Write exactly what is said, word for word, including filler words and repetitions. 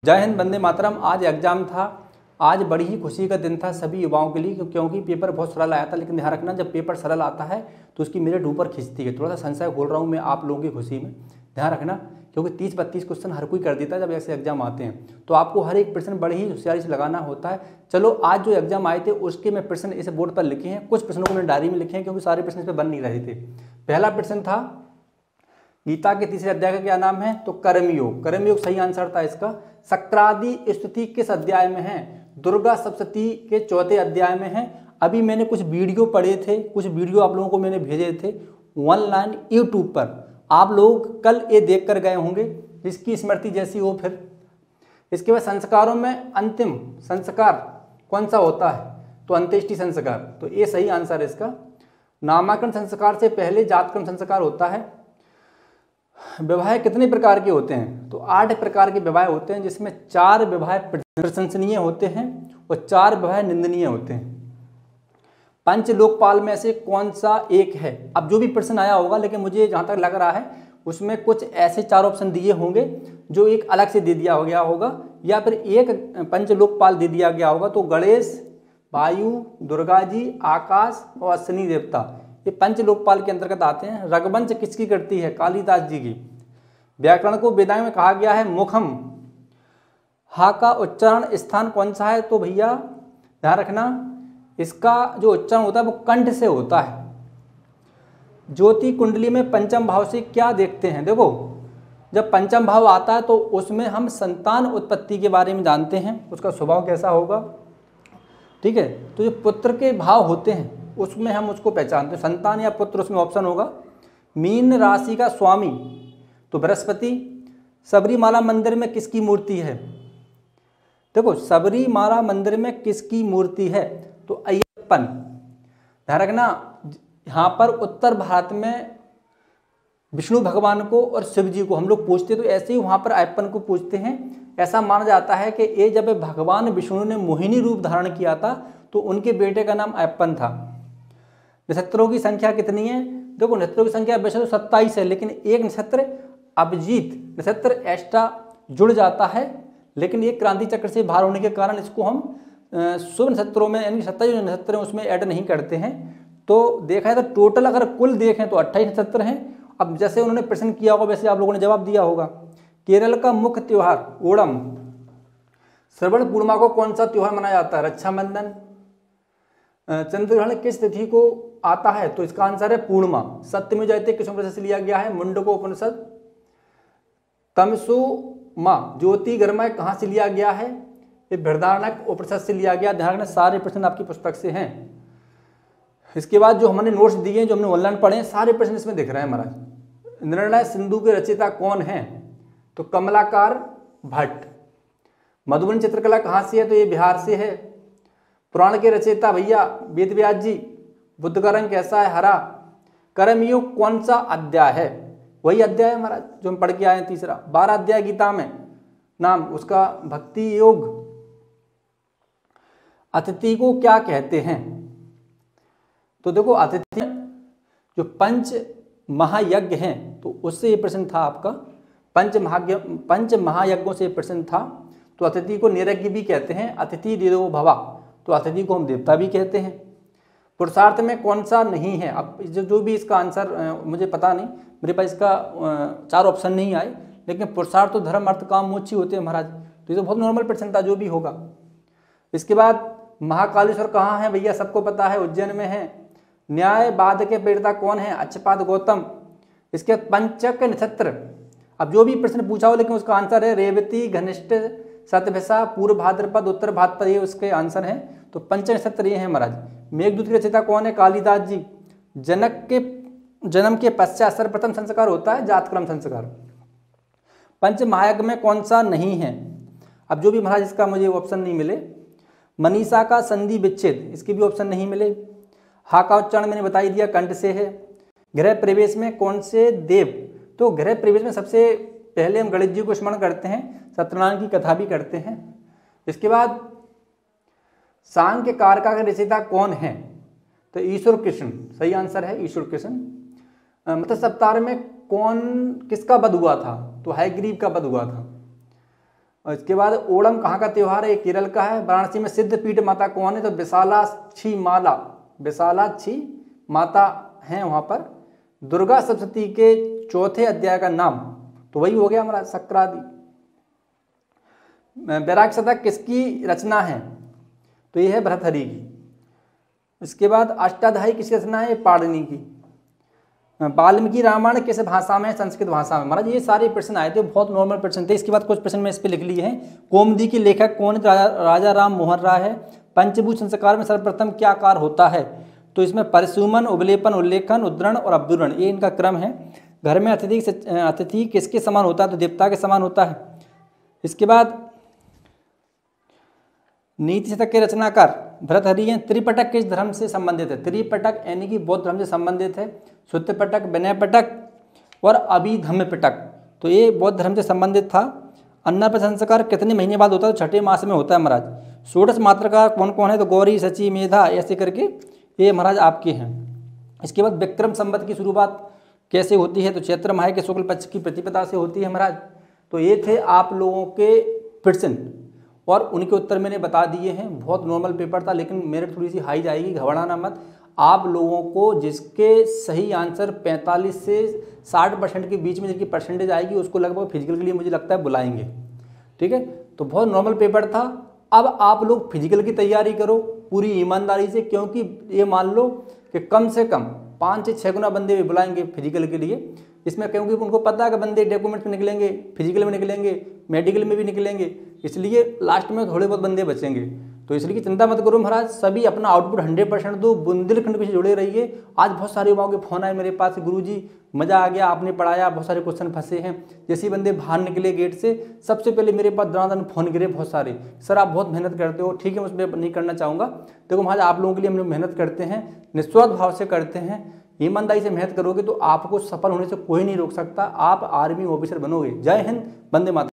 जय हिंद, वंदे मातरम। आज एग्जाम था। आज बड़ी ही खुशी का दिन था सभी युवाओं के लिए, क्योंकि पेपर बहुत सरल आया था। लेकिन ध्यान रखना, जब पेपर सरल आता है तो उसकी मेरिट ऊपर खिंचती है। थोड़ा सा संशय खोल रहा हूँ मैं आप लोगों की खुशी में, ध्यान रखना, क्योंकि तीस बत्तीस क्वेश्चन हर कोई कर देता है जब ऐसे एग्जाम आते हैं। तो आपको हर एक प्रश्न बड़ी ही होशियारी से लगाना होता है। चलो, आज जो एग्जाम आए थे उसके मैं प्रश्न इस बोर्ड पर लिखे हैं। कुछ प्रश्नों को मैंने डायरी में लिखे हैं क्योंकि सारे प्रश्न इस पर बन नहीं रहे थे। पहला प्रश्न था, गीता के तीसरे अध्याय का क्या नाम है? तो कर्मयोग। कर्मयोग सही आंसर था इसका। शक्रादि स्तुति किस अध्याय में है? दुर्गा सप्तशती के चौथे अध्याय में है। अभी मैंने कुछ वीडियो पढ़े थे, कुछ वीडियो आप लोगों को मैंने भेजे थे ऑनलाइन यूट्यूब पर। आप लोग कल ये देख कर गए होंगे, जिसकी स्मृति जैसी हो। फिर इसके बाद संस्कारों में अंतिम संस्कार कौन सा होता है? तो अंत्येष्टि संस्कार। तो ये सही आंसर है इसका। नामकरण संस्कार से पहले जातकर्म संस्कार होता है। विवाह कितने प्रकार के होते हैं? तो आठ प्रकार के विवाह होते हैं, जिसमें चार विवाह प्रशंसनीय होते हैं और चार विवाह निंदनीय होते हैं। पंच लोकपाल में से कौन सा एक है? अब जो भी प्रश्न आया होगा, लेकिन मुझे जहां तक लग रहा है उसमें कुछ ऐसे चार ऑप्शन दिए होंगे जो एक अलग से दे दिया गया होगा, या फिर एक पंच लोकपाल दे दिया गया होगा। तो गणेश, वायु, दुर्गा जी, आकाश और अश्विनी देवता, ये पंच लोकपाल के अंतर्गत आते हैं। रघुवंश किसकी कृति है? कालिदास जी की। व्याकरण को वेदांग में कहा गया है मुखम। हा का उच्चारण स्थान कौन सा है? तो भैया ध्यान रखना, इसका जो उच्चारण होता है वो कंठ से होता है। ज्योति कुंडली में पंचम भाव से क्या देखते हैं? देखो, जब पंचम भाव आता है तो उसमें हम संतान उत्पत्ति के बारे में जानते हैं, उसका स्वभाव कैसा होगा। ठीक है, तो जो पुत्र के भाव होते हैं उसमें हम उसको पहचानते हैं, संतान या पुत्र, उसमें ऑप्शन होगा। मीन राशि का स्वामी तो बृहस्पति। सबरीमाला मंदिर में किसकी मूर्ति है? देखो, सबरीमाला मंदिर में किसकी मूर्ति है? तो अय्यप्पन। ध्यान रखना, यहाँ पर उत्तर भारत में विष्णु भगवान को और शिव जी को हम लोग पूजते, तो ऐसे ही वहाँ पर अय्यप्पन को पूजते हैं। ऐसा माना जाता है कि ये जब भगवान विष्णु ने मोहिनी रूप धारण किया था तो उनके बेटे का नाम अय्यप्पन था। नक्षत्रों की संख्या कितनी है? देखो, नक्षत्रों की संख्या वैसे तो सत्ताईस है, लेकिन एक नक्षत्र अभिजीत नक्षत्र एक्स्ट्रा जुड़ जाता है, लेकिन ये क्रांति चक्र से बाहर होने के कारण इसको हम शुभ नक्षत्रों में, यानी सत्ताईस जो नक्षत्र हैं उसमें ऐड नहीं करते हैं। तो देखा जाए तो टोटल अगर कुल देखें तो अट्ठाईस नक्षत्र हैं। अब जैसे उन्होंने प्रश्न किया होगा वैसे आप लोगों ने जवाब दिया होगा। केरल का मुख्य त्योहार ओणम। श्रवण पूर्णिमा को कौन सा त्योहार मनाया जाता है? रक्षाबंधन। चंद्रग्रहण किस तिथि को आता है? तो इसका आंसर है पूर्णिमा। सत्यमेव जयते किस उपनिषद से लिया गया है? मुंडको उपनिषद। तमसो माँ ज्योति गर्मय कहाँ से लिया गया है? ये बृहदारण्यक उपनिषद से लिया गया। ध्यान रखना, सारे प्रश्न आपकी पुस्तक से हैं। इसके बाद जो हमने नोट्स दिए हैं, जो हमने ऑनलाइन पढ़े हैं, सारे प्रश्न इसमें दिख रहे हैं महाराज। निर्णय सिंधु के रचयिता कौन है? तो कमलाकार भट्ट। मधुबनी चित्रकला कहाँ से है? तो ये बिहार से है। पुराण के रचयिता भैया वेद व्यास जी। बुद्ध का रंग कैसा है? हरा। कर्मयोग कौन सा अध्याय है? वही अध्याय है महाराज जो हम पढ़ के आए हैं, तीसरा। बारह अध्याय गीता में, नाम उसका भक्ति योग। अतिथि को क्या कहते हैं? तो देखो, अतिथि जो पंच महायज्ञ हैं, तो उससे ये प्रश्न था आपका। पंच महायज्ञ पंच महायज्ञों से प्रश्न था। तो अतिथि को निरज्ञ भी कहते हैं। अतिथि देवो भव, तो अतिथि को हम देवता भी कहते हैं। पुरुषार्थ में कौन सा नहीं है? अब जो जो भी इसका आंसर मुझे पता नहीं, मेरे पास इसका चार ऑप्शन नहीं आए, लेकिन पुरुषार्थ तो धर्म अर्थ काम मोक्ष ही होते हैं महाराज। तो ये तो बहुत नॉर्मल प्रश्न था, जो भी होगा। इसके बाद महाकालेश्वर कहाँ है? भैया सबको पता है, उज्जैन में है। न्यायवाद के प्रेरता कौन है? अक्षपाद गौतम। इसके पंचक नक्षत्र, अब जो भी प्रश्न पूछा हो, लेकिन उसका आंसर है रेवती, घनिष्ठ, शतभिषा, पूर्व भाद्रपद, उत्तर भाद्रपद, ये उसके आंसर हैं। तो पंच नक्षत्र ये हैं महाराज। मेघदूत के रचयिता कौन है? कालिदास जी। जनक के जन्म के पश्चात सर्वप्रथम संस्कार होता है जातकर्म संस्कार। पंच महायज्ञ में कौन सा नहीं है? अब जो भी महाराज इसका मुझे ऑप्शन नहीं मिले। मनीषा का संधि विच्छेद, इसके भी ऑप्शन नहीं मिले। हा का उच्चारण मैंने बता ही दिया, कंठ से है। गृह प्रवेश में कौन से देव? तो गृह प्रवेश में सबसे पहले हम गणेश जी को स्मरण करते हैं, सत्यनारायण की कथा भी करते हैं। इसके बाद सांख्य कारका का रचयिता कौन है? तो ईश्वर कृष्ण सही आंसर है, ईश्वर कृष्ण। मतलब सप्ताह में कौन किसका वध हुआ था? तो हयग्रीव का वध हुआ था। और इसके बाद ओणम कहाँ का त्यौहार है? केरल का है। वाराणसी में सिद्ध पीठ माता कौन है? तो विशालाक्षी माला विशालाक्षी माता हैं वहाँ पर। दुर्गा सप्तशती के चौथे अध्याय का नाम तो वही हो गया हमारा शक्रादि। वैराग्य शतक किसकी रचना है? तो ये है भर्तृहरि की। इसके बाद अष्टाध्यायी किसकी रचना है? पाणिनि की। वाल्मीकि रामायण किस भाषा में? संस्कृत भाषा में। महाराज ये सारे प्रश्न आए थे, बहुत नॉर्मल प्रश्न थे। इसके बाद कुछ प्रश्न मैं इस पे लिख लिए हैं। कौमुदी के लेखक कौन? राजा, राजा राम मोहन राय है। पंचभूत संस्कार में सर्वप्रथम क्या कार्य होता है? तो इसमें परिसुमन, उबलेपन, उल्लेखन, उद्धरण और अवधूरण, ये इनका क्रम है। घर में अतिथि अतिथि किसके समान होता है? तो देवता के समान होता है। इसके बाद नीति शतक के रचनाकार भर्तृहरि हैं। त्रिपिटक किस धर्म से संबंधित है? त्रिपिटक यानी कि बौद्ध धर्म से संबंधित है। शुद्ध पिटक, विनय पिटक और अभिधम्म पिटक, तो ये बौद्ध धर्म से संबंधित था। अन्न संस्कार कितने महीने बाद होता है? तो छठे मास में होता है महाराज। षोडश मात्रकार कौन कौन है? तो गौरी, शची, मेधा, ऐसे करके ये महाराज आपके हैं। इसके बाद विक्रम संवत की शुरुआत कैसे होती है? तो चैत्र माह के शुक्ल पक्ष की प्रतिपदा से होती है महाराज। तो ये थे आप लोगों के प्रश्न और उनके उत्तर मैंने बता दिए हैं। बहुत नॉर्मल पेपर था, लेकिन मेरिट थोड़ी सी हाई जाएगी, घबराना मत। आप लोगों को जिसके सही आंसर पैंतालीस से साठ परसेंट के बीच में जिनकी परसेंटेज आएगी उसको लगभग फिजिकल के लिए मुझे लगता है बुलाएंगे। ठीक है, तो बहुत नॉर्मल पेपर था। अब आप लोग फिजिकल की तैयारी करो पूरी ईमानदारी से, क्योंकि ये मान लो कि कम से कम पाँच से छः गुना बंदे भी बुलाएंगे फिजिकल के लिए। इसमें क्योंकि उनको पता है कि बंदे डॉक्यूमेंट्स में निकलेंगे, फिजिकल में निकलेंगे, मेडिकल में भी निकलेंगे, इसलिए लास्ट में थोड़े बहुत बंदे बचेंगे। तो इसलिए चिंता मत करो महाराज, सभी अपना आउटपुट हंड्रेड परसेंट दो, बुंदेलखंड से जुड़े रहिए। आज बहुत सारे युवाओं के फोन आए मेरे पास, गुरुजी मज़ा आ गया, आपने पढ़ाया, बहुत सारे क्वेश्चन फंसे हैं। जैसे बंदे बाहर निकले गेट से, सबसे पहले मेरे पास दनादन फोन गिरे बहुत सारे, सर आप बहुत मेहनत करते हो। ठीक है, मैं उसमें नहीं करना चाहूँगा। देखो महाराज, आप लोगों के लिए हम लोग मेहनत करते हैं, निस्वार्थ भाव से करते हैं। ईमानदारी से मेहनत करोगे तो आपको सफल होने से कोई नहीं रोक सकता। आप आर्मी ऑफिसर बनोगे। जय हिंद, वंदे मातरम।